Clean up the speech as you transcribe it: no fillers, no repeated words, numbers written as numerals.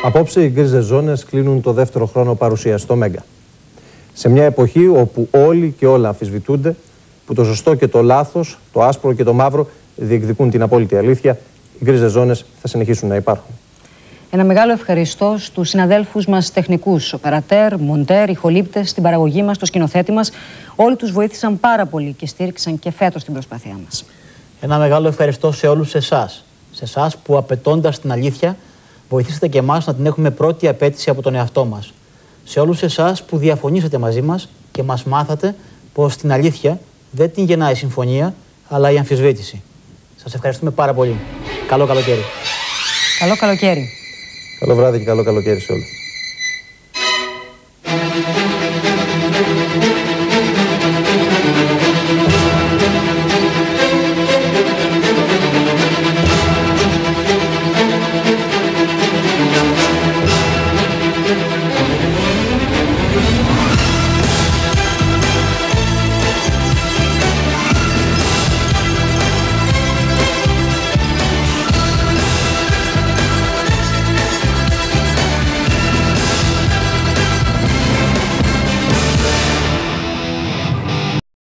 Απόψε οι γκρίζες ζώνες κλείνουν το δεύτερο χρόνο παρουσίας στο Μέγκα. Σε μια εποχή όπου όλοι και όλα αμφισβητούνται, που το σωστό και το λάθος, το άσπρο και το μαύρο διεκδικούν την απόλυτη αλήθεια, οι γκρίζες ζώνες θα συνεχίσουν να υπάρχουν. Ένα μεγάλο ευχαριστώ στους συναδέλφους μας τεχνικούς, οπερατέρ, μοντέρ, ηχολήπτες, στην παραγωγή μας, στο σκηνοθέτη μας. Όλοι τους βοήθησαν πάρα πολύ και στήριξαν και φέτος την προσπάθειά μας. Ένα μεγάλο ευχαριστώ σε όλους εσάς. Σε εσάς που απαιτώντας την αλήθεια, βοηθήσατε και εμάς να την έχουμε πρώτη απέτηση από τον εαυτό μας. Σε όλους εσάς που διαφωνήσατε μαζί μας και μας μάθατε πως την αλήθεια δεν την γεννάει η συμφωνία, αλλά η αμφισβήτηση. Σας ευχαριστούμε πάρα πολύ. Καλό καλοκαίρι. Καλό καλοκαίρι. Καλό βράδυ και καλό καλοκαίρι σε όλους.